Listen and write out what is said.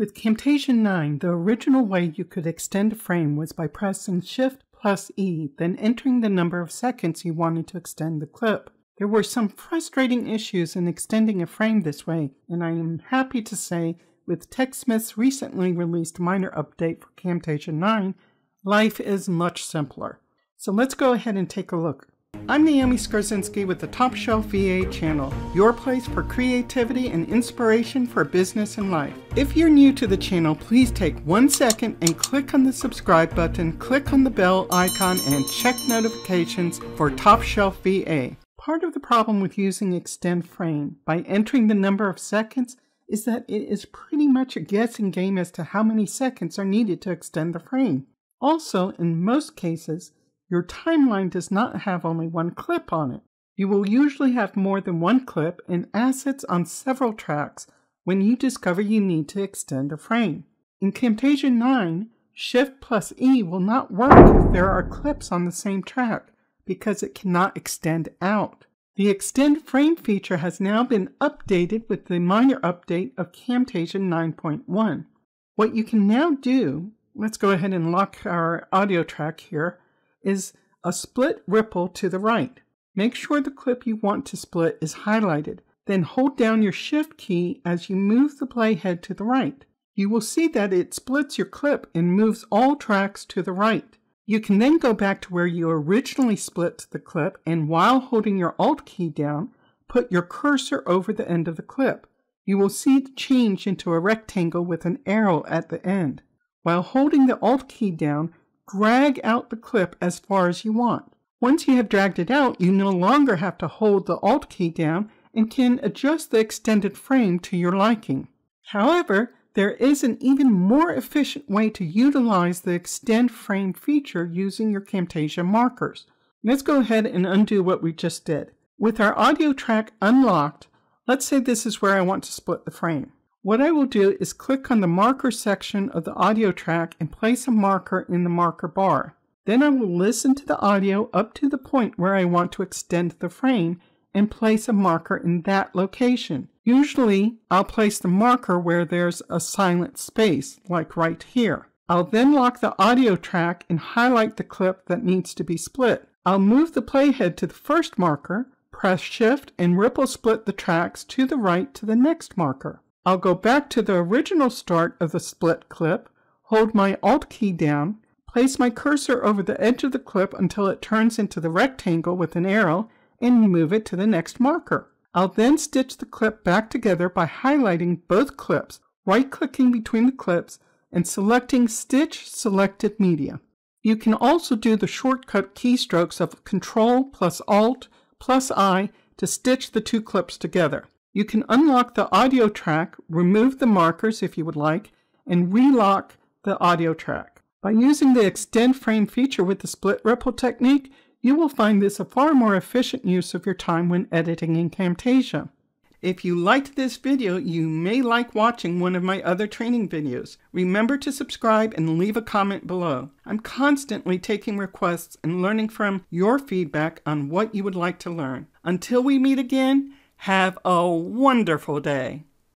With Camtasia 9, the original way you could extend a frame was by pressing Shift plus E, then entering the number of seconds you wanted to extend the clip. There were some frustrating issues in extending a frame this way, and I am happy to say, with TechSmith's recently released minor update for Camtasia 9, life is much simpler. So let's go ahead and take a look. I'm Naomi Skarzinski with the Top Shelf VA channel, your place for creativity and inspiration for business and life. If you're new to the channel, please take 1 second and click on the subscribe button, click on the bell icon, and check notifications for Top Shelf VA. Part of the problem with using Extend Frame by entering the number of seconds is that it is pretty much a guessing game as to how many seconds are needed to extend the frame. Also, in most cases, your timeline does not have only one clip on it. You will usually have more than one clip and assets on several tracks when you discover you need to extend a frame. In Camtasia 9, Shift plus E will not work if there are clips on the same track because it cannot extend out. The Extend Frame feature has now been updated with the minor update of Camtasia 9.1. What you can now do, let's go ahead and lock our audio track here, is a split ripple to the right. Make sure the clip you want to split is highlighted. Then hold down your Shift key as you move the playhead to the right. You will see that it splits your clip and moves all tracks to the right. You can then go back to where you originally split the clip and while holding your Alt key down, put your cursor over the end of the clip. You will see it change into a rectangle with an arrow at the end. While holding the Alt key down, drag out the clip as far as you want. Once you have dragged it out, you no longer have to hold the Alt key down and can adjust the extended frame to your liking. However, there is an even more efficient way to utilize the Extend Frame feature using your Camtasia markers. Let's go ahead and undo what we just did. With our audio track unlocked, let's say this is where I want to split the frame. What I will do is click on the marker section of the audio track and place a marker in the marker bar. Then I will listen to the audio up to the point where I want to extend the frame and place a marker in that location. Usually, I'll place the marker where there's a silent space, like right here. I'll then lock the audio track and highlight the clip that needs to be split. I'll move the playhead to the first marker, press Shift, and ripple split the tracks to the right to the next marker. I'll go back to the original start of the split clip, hold my Alt key down, place my cursor over the edge of the clip until it turns into the rectangle with an arrow, and move it to the next marker. I'll then stitch the clip back together by highlighting both clips, right-clicking between the clips, and selecting Stitch Selected Media. You can also do the shortcut keystrokes of Ctrl plus Alt plus I to stitch the two clips together. You can unlock the audio track, remove the markers if you would like, and relock the audio track. By using the Extend Frame feature with the split ripple technique, you will find this a far more efficient use of your time when editing in Camtasia. If you liked this video, you may like watching one of my other training videos. Remember to subscribe and leave a comment below. I'm constantly taking requests and learning from your feedback on what you would like to learn. Until we meet again, have a wonderful day.